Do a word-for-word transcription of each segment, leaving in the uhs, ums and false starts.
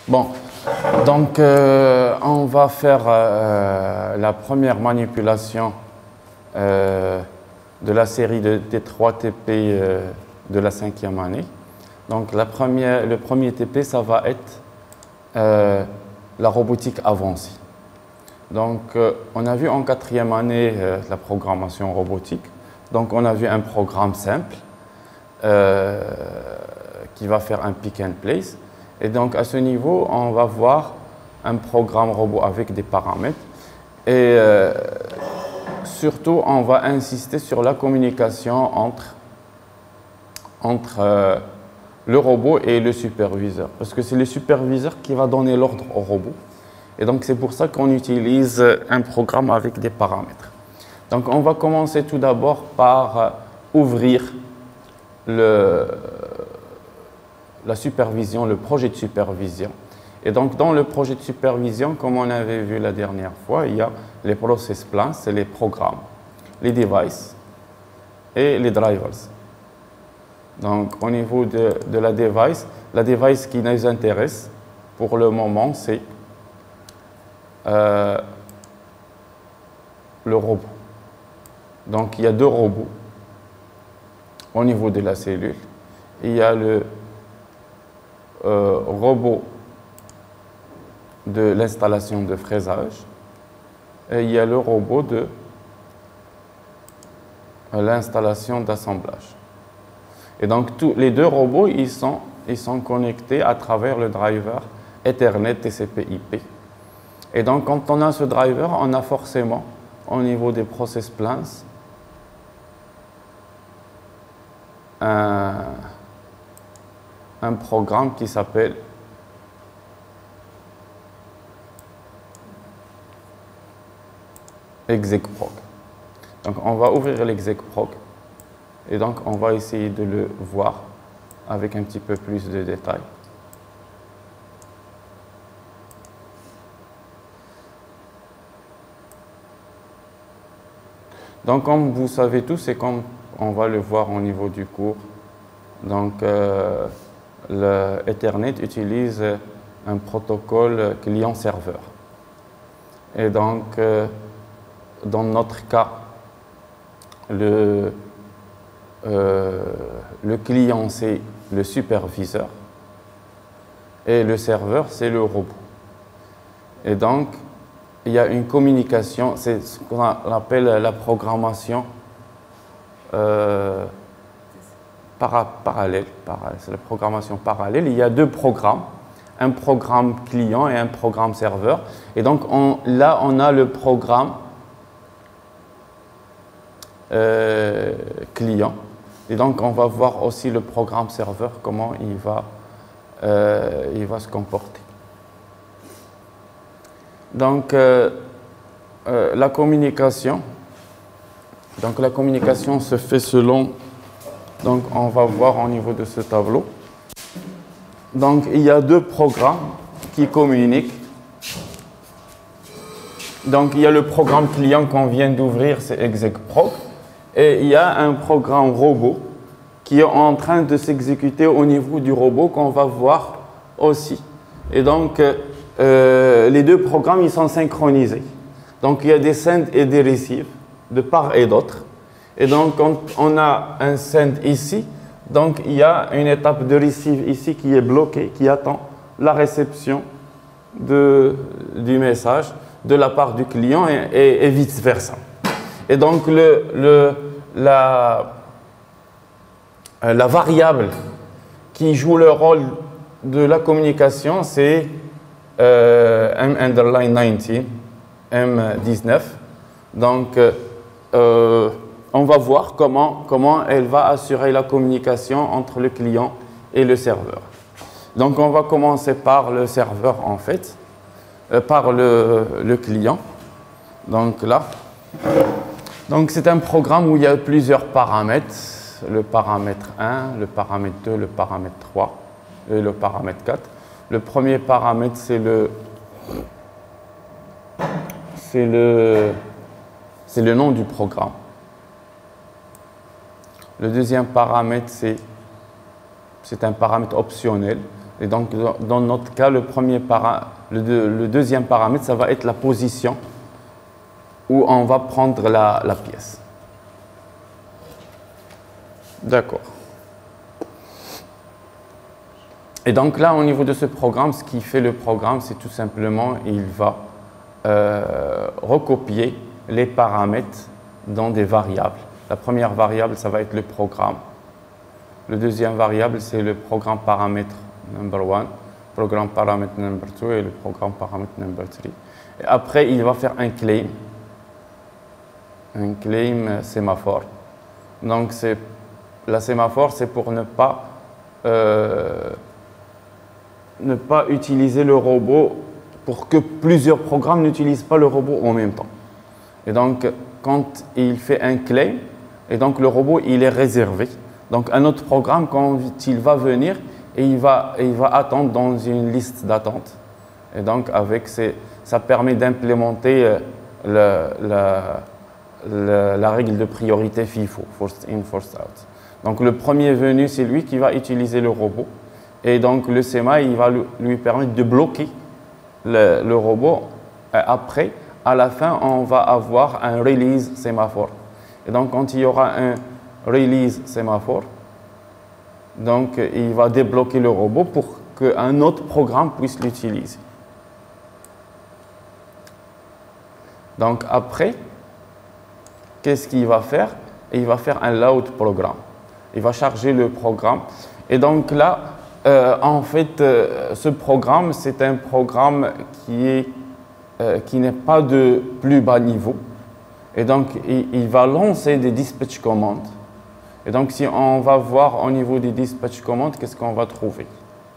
Bon, donc euh, on va faire euh, la première manipulation euh, de la série de, des trois T P euh, de la cinquième année. Donc la première, le premier T P, ça va être euh, la robotique avancée. Donc euh, on a vu en quatrième année euh, la programmation robotique. Donc on a vu un programme simple euh, qui va faire un pick and place. Et donc à ce niveau, on va voir un programme robot avec des paramètres. Et euh, surtout, on va insister sur la communication entre, entre euh, le robot et le superviseur. Parce que c'est le superviseur qui va donner l'ordre au robot. Et donc c'est pour ça qu'on utilise un programme avec des paramètres. Donc on va commencer tout d'abord par euh, ouvrir le, la supervision, le projet de supervision. Et donc dans le projet de supervision, comme on avait vu la dernière fois, il y a les process plans, c'est les programmes, les devices et les drivers. Donc au niveau de, de la device, la device qui nous intéresse pour le moment, c'est euh, le robot. Donc il y a deux robots au niveau de la cellule. Il y a le euh, robot de l'installation de fraisage et il y a le robot de l'installation d'assemblage. Et donc tous les deux robots, ils sont, ils sont connectés à travers le driver Ethernet T C P I P. Et donc quand on a ce driver, on a forcément au niveau des process plans un, un programme qui s'appelle execprog. Donc on va ouvrir l'execprog et donc on va essayer de le voir avec un petit peu plus de détails. Donc comme vous savez tous, c'est comme on va le voir au niveau du cours. Donc euh, le Ethernet utilise un protocole client-serveur. Et donc euh, dans notre cas, le, euh, le client, c'est le superviseur et le serveur, c'est le robot. Et donc, il y a une communication, c'est ce qu'on appelle la programmation euh, para, parallèle. parallèle c'est la programmation parallèle. Il y a deux programmes, un programme client et un programme serveur. Et donc, on, là, on a le programme Euh, client. Et donc, on va voir aussi le programme serveur, comment il va, euh, il va se comporter. Donc, euh, euh, la communication. Donc, la communication se fait selon. Donc, on va voir au niveau de ce tableau. Donc, il y a deux programmes qui communiquent. Donc, il y a le programme client qu'on vient d'ouvrir, c'est execprog. Et il y a un programme robot qui est en train de s'exécuter au niveau du robot qu'on va voir aussi. Et donc, euh, les deux programmes, ils sont synchronisés. Donc, il y a des send et des receive de part et d'autre. Et donc, quand on a un send ici, donc il y a une étape de receive ici qui est bloquée, qui attend la réception de, du message de la part du client et, et, et vice-versa. Et donc, le, le, la, la variable qui joue le rôle de la communication, c'est euh, M underline dix-neuf, M dix-neuf. Donc, euh, on va voir comment, comment elle va assurer la communication entre le client et le serveur. Donc, on va commencer par le serveur, en fait, euh, par le, le client. Donc, là. Donc, c'est un programme où il y a plusieurs paramètres. Le paramètre un, le paramètre deux, le paramètre trois et le paramètre quatre. Le premier paramètre, c'est le, c'est le, c'est le nom du programme. Le deuxième paramètre, c'est, c'est un paramètre optionnel. Et donc, dans notre cas, le, premier para, le, deux, le deuxième paramètre, ça va être la position où on va prendre la, la pièce. D'accord. Et donc là, au niveau de ce programme, ce qui fait le programme, c'est tout simplement, il va euh, recopier les paramètres dans des variables. La première variable, ça va être le programme. Le deuxième variable, c'est le programme paramètre number one, programme paramètre number two et le programme paramètre number three. Et après, il va faire un claim, un claim sémaphore. Donc, la sémaphore, c'est pour ne pas, euh, ne pas utiliser le robot, pour que plusieurs programmes n'utilisent pas le robot en même temps. Et donc, quand il fait un claim, et donc le robot, il est réservé. Donc, un autre programme, quand il va venir, et il va, il va attendre dans une liste d'attente. Et donc, avec ces, ça permet d'implémenter le, la, le, la règle de priorité FIFO, first in, first out. Donc, le premier venu, c'est lui qui va utiliser le robot. Et donc, le S E M A, il va lui permettre de bloquer le, le robot. Et après, à la fin, on va avoir un release sémaphore. Et donc, quand il y aura un release sémaphore, donc il va débloquer le robot pour qu'un autre programme puisse l'utiliser. Donc après, qu'est-ce qu'il va faire? Il va faire un load programme. Il va charger le programme. Et donc là, euh, en fait, euh, ce programme, c'est un programme qui est, euh, qui n'est pas de plus bas niveau. Et donc, il, il va lancer des dispatch commandes. Et donc, si on va voir au niveau des dispatch commandes, qu'est-ce qu'on va trouver?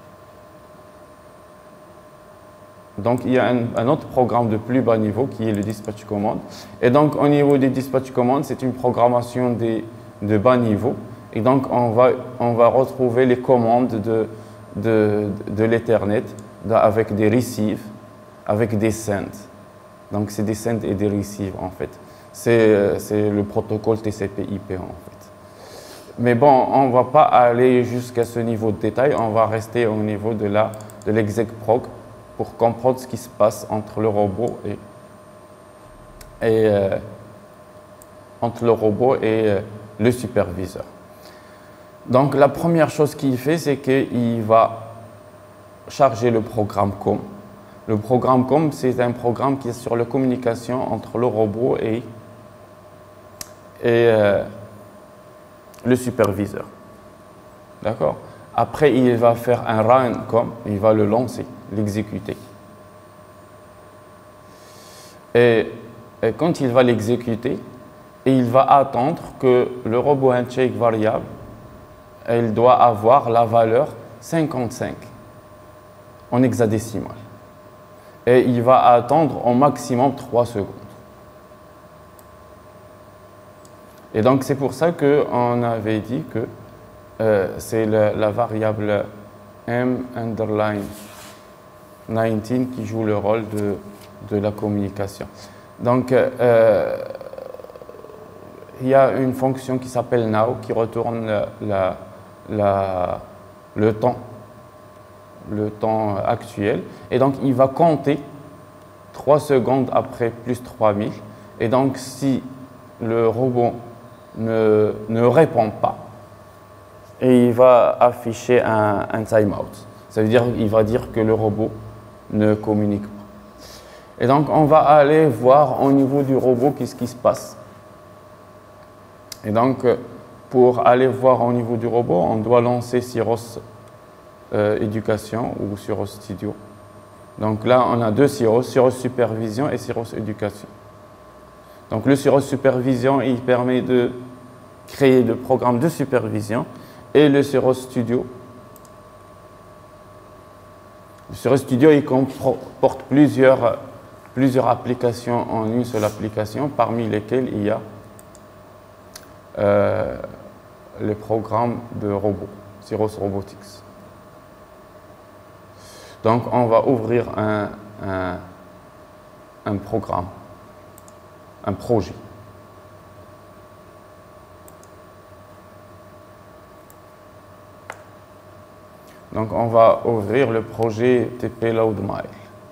Donc, il y a un, un autre programme de plus bas niveau qui est le dispatch command. Et donc, au niveau des dispatch commandes, c'est une programmation des, de bas niveau. Et donc, on va, on va retrouver les commandes de, de, de l'Ethernet avec des receives, avec des sends. Donc, c'est des sends et des receives, en fait. C'est le protocole T C P I P, en fait. Mais bon, on ne va pas aller jusqu'à ce niveau de détail. On va rester au niveau de la, de l'execprog pour comprendre ce qui se passe entre le robot et, et, euh, entre le robot et euh, le superviseur. Donc, la première chose qu'il fait, c'est qu'il va charger le programme C O M. Le programme C O M, c'est un programme qui est sur la communication entre le robot et, et euh, le superviseur. D'accord? Après, il va faire un run C O M, il va le lancer, l'exécuter. Et, et quand il va l'exécuter, il va attendre que le robot handshake variable, elle doit avoir la valeur cinquante-cinq en hexadécimal. Et il va attendre au maximum trois secondes. Et donc, c'est pour ça qu'on avait dit que euh, c'est la, la variable M underline dix-neuf qui joue le rôle de, de la communication. Donc, euh, il y a une fonction qui s'appelle now qui retourne la, la, la, le temps, le temps actuel. Et donc, il va compter trois secondes après plus trois mille. Et donc, si le robot ne, ne répond pas, et il va afficher un, un timeout. Ça veut dire qu'il va dire que le robot ne communique pas. Et donc, on va aller voir au niveau du robot qu'est-ce qui se passe. Et donc, pour aller voir au niveau du robot, on doit lancer Syros euh, Éducation ou Syros Studio. Donc là, on a deux Syros, Syros Supervision et Syros Éducation. Donc le Syros Supervision, il permet de créer le programme de supervision et le Syros Studio. Le Syros Studio, il comporte plusieurs, plusieurs applications en une seule application, parmi lesquelles il y a euh, les programmes de robots, Syros Robotics. Donc, on va ouvrir un, un, un programme, un projet. Donc on va ouvrir le projet T P LoadMile.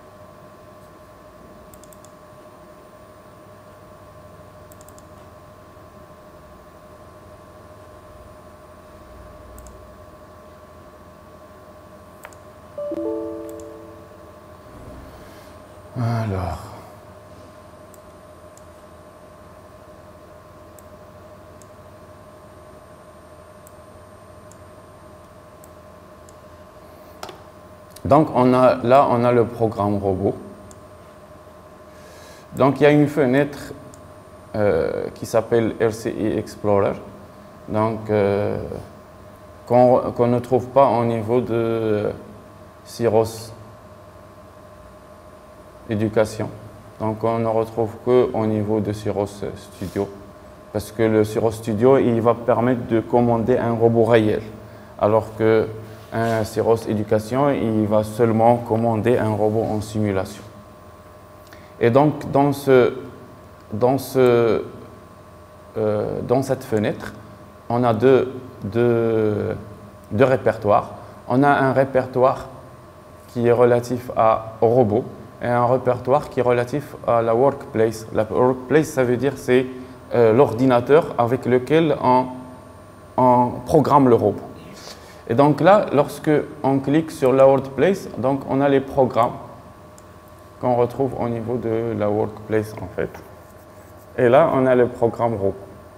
Alors. Donc on a, là, on a le programme robot. Donc il y a une fenêtre euh, qui s'appelle R C I Explorer, donc euh, qu'on qu'on ne trouve pas au niveau de Syros Éducation. Donc on ne retrouve que au niveau de Syros Studio, parce que le Syros Studio il va permettre de commander un robot réel, alors que un Syros Éducation il va seulement commander un robot en simulation. Et donc dans ce dans ce euh, dans cette fenêtre, on a deux, deux, deux répertoires. On a un répertoire qui est relatif à, au robot et un répertoire qui est relatif à la workplace. La workplace, ça veut dire c'est euh, l'ordinateur avec lequel on, on programme le robot. Et donc là, lorsque on clique sur la workplace, donc on a les programmes qu'on retrouve au niveau de la workplace en fait. Et là, on a le programme robot.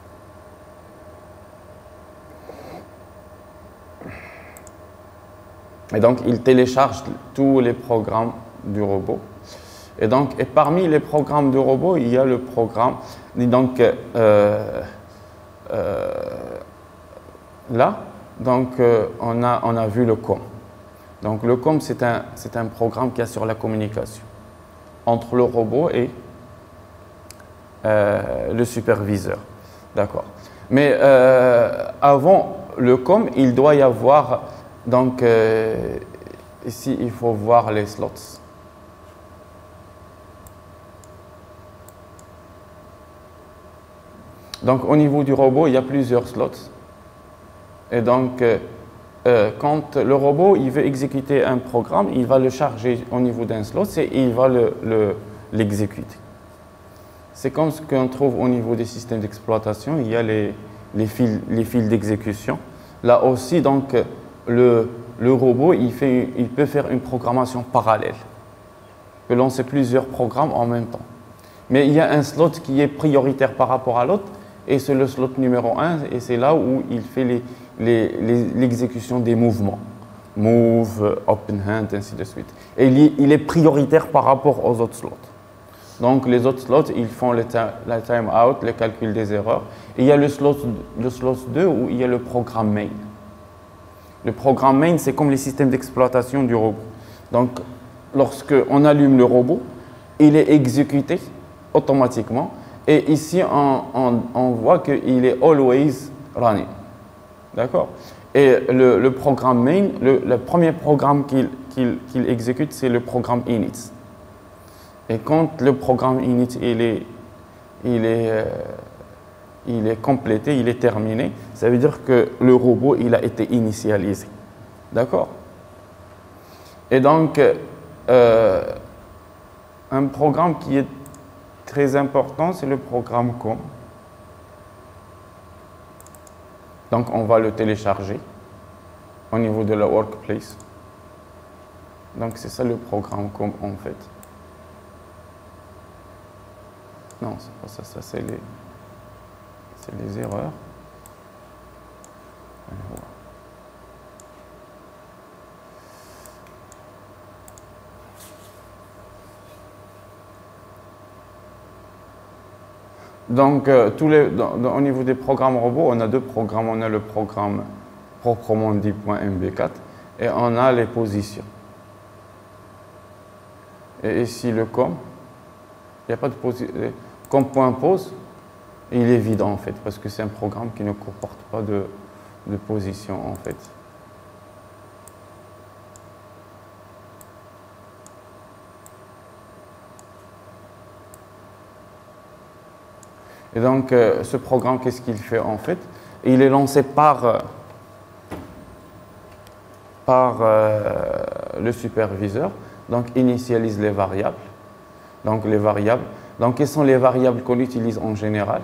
Et donc, il télécharge tous les programmes du robot. Et donc, et parmi les programmes du robot, il y a le programme. Et donc, euh, euh, là, donc, euh, on, a, on a vu le C O M. Donc, le C O M, c'est un, c'est un programme qui assure la communication entre le robot et euh, le superviseur. D'accord. Mais euh, avant le C O M, il doit y avoir. Donc, euh, ici, il faut voir les slots. Donc, au niveau du robot, il y a plusieurs slots. Et donc, euh, euh, quand le robot il veut exécuter un programme, il va le charger au niveau d'un slot et il va le, le, l'exécuter. C'est comme ce qu'on trouve au niveau des systèmes d'exploitation. Il y a les, les fils, les fils d'exécution. Là aussi, donc, Le, le robot, il, fait, il peut faire une programmation parallèle, peut lancer plusieurs programmes en même temps. Mais il y a un slot qui est prioritaire par rapport à l'autre, et c'est le slot numéro un, et c'est là où il fait les, les, les, l'exécution des mouvements. Move, open hand, ainsi de suite. Et il, il est prioritaire par rapport aux autres slots. Donc les autres slots, ils font le la time out, le calcul des erreurs. Et il y a le slot, le slot deux où il y a le programme main. Le programme main, c'est comme les systèmes d'exploitation du robot. Donc, lorsque on allume le robot, il est exécuté automatiquement. Et ici, on, on, on voit qu'il est always running. D'accord? Et le, le programme main, le, le premier programme qu'il qu'il, qu'il exécute, c'est le programme init. Et quand le programme init, il est, il est euh, il est complété, il est terminé, ça veut dire que le robot il a été initialisé. D'accord? Et donc, euh, un programme qui est très important, c'est le programme C O M. Donc, on va le télécharger au niveau de la workplace. Donc, c'est ça le programme C O M en fait. Non, c'est pas ça, ça c'est les... C'est les erreurs. Alors, donc, euh, tous les, dans, dans, au niveau des programmes robots, on a deux programmes. On a le programme proprement dit .m b quatre et on a les positions. Et ici, le com, il n'y a pas de position. Comme point pose, il est vide en fait, parce que c'est un programme qui ne comporte pas de, de position en fait. Et donc, euh, ce programme, qu'est-ce qu'il fait en fait? Il est lancé par, euh, par euh, le superviseur. Donc, initialise les variables. Donc, les variables. Donc, quelles sont les variables qu'on utilise en général?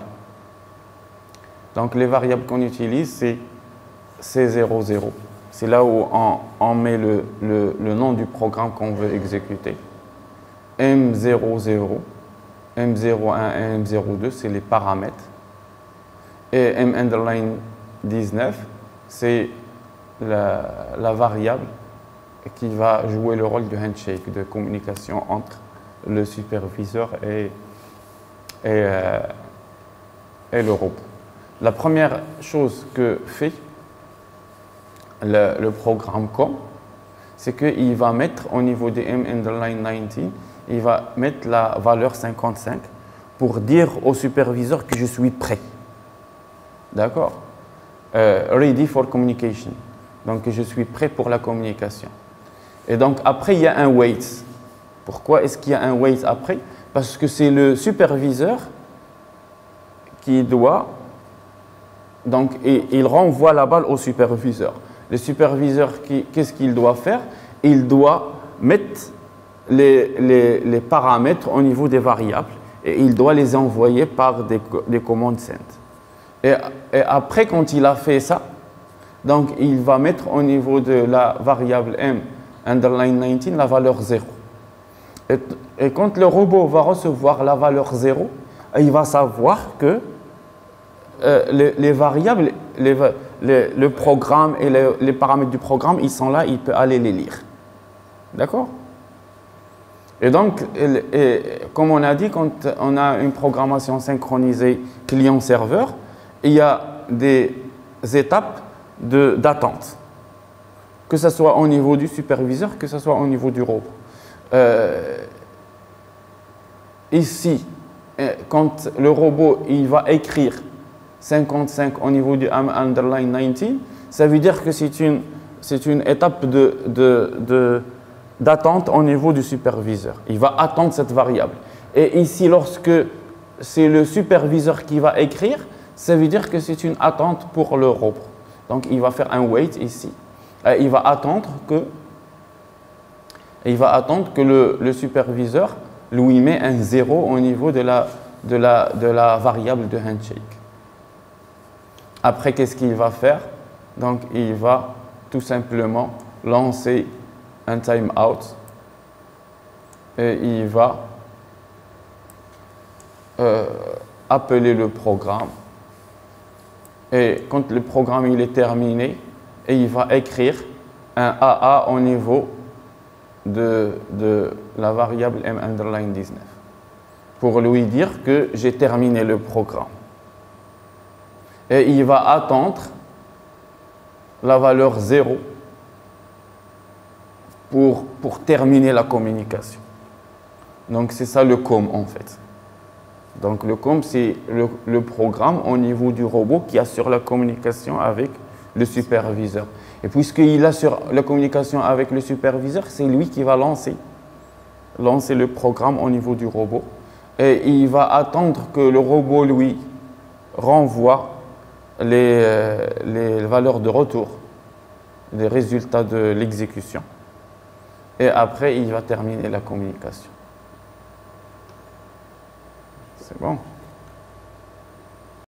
Donc, les variables qu'on utilise, c'est C zéro zéro. C'est là où on, on met le, le, le nom du programme qu'on veut exécuter. M zéro zéro, M zéro un et M zéro deux, c'est les paramètres. Et M underline dix-neuf, c'est la, la variable qui va jouer le rôle du handshake, de communication entre le superviseur et, et, euh, et le robot. La première chose que fait le, le programme C O M, c'est qu'il va mettre au niveau des M underline dix-neuf, il va mettre la valeur cinquante-cinq pour dire au superviseur que je suis prêt. D'accord? euh, Ready for communication. Donc, je suis prêt pour la communication. Et donc, après, il y a un wait. Pourquoi est-ce qu'il y a un wait après? Parce que c'est le superviseur qui doit, donc, et, il renvoie la balle au superviseur. Le superviseur, qu'est-ce qu'il doit faire? Il doit mettre les, les, les paramètres au niveau des variables et il doit les envoyer par des, des commandes send. Et, et après, quand il a fait ça, donc, il va mettre au niveau de la variable M underline dix-neuf la valeur zéro. Et, et quand le robot va recevoir la valeur zéro, il va savoir que euh, les, les variables, les, les, le programme et les, les paramètres du programme, ils sont là, il peut aller les lire. D'accord? Et donc, et, et, comme on a dit, quand on a une programmation synchronisée client-serveur, il y a des étapes d'attente, que ce soit au niveau du superviseur, que ce soit au niveau du robot. Euh, ici, quand le robot il va écrire cinquante-cinq au niveau du M underline dix-neuf, ça veut dire que c'est une, c'est une étape de, de, de, d'attente au niveau du superviseur. Il va attendre cette variable. Et ici, lorsque c'est le superviseur qui va écrire, ça veut dire que c'est une attente pour le robot. Donc, il va faire un wait ici. Et il va attendre que, il va attendre que le, le superviseur lui met un zéro au niveau de la, de la, de la variable de handshake. Après, qu'est-ce qu'il va faire? Donc, il va tout simplement lancer un timeout et il va euh, appeler le programme. Et quand le programme il est terminé, et il va écrire un A A au niveau de, de la variable M underline dix-neuf pour lui dire que j'ai terminé le programme. Et il va attendre la valeur zéro pour, pour terminer la communication. Donc c'est ça le C O M en fait. Donc le C O M c'est le, le programme au niveau du robot qui assure la communication avec le superviseur. Et puisqu'il assure la communication avec le superviseur, c'est lui qui va lancer, lancer le programme au niveau du robot. Et il va attendre que le robot lui renvoie les, euh, les valeurs de retour, les résultats de l'exécution. Et après, il va terminer la communication. C'est bon.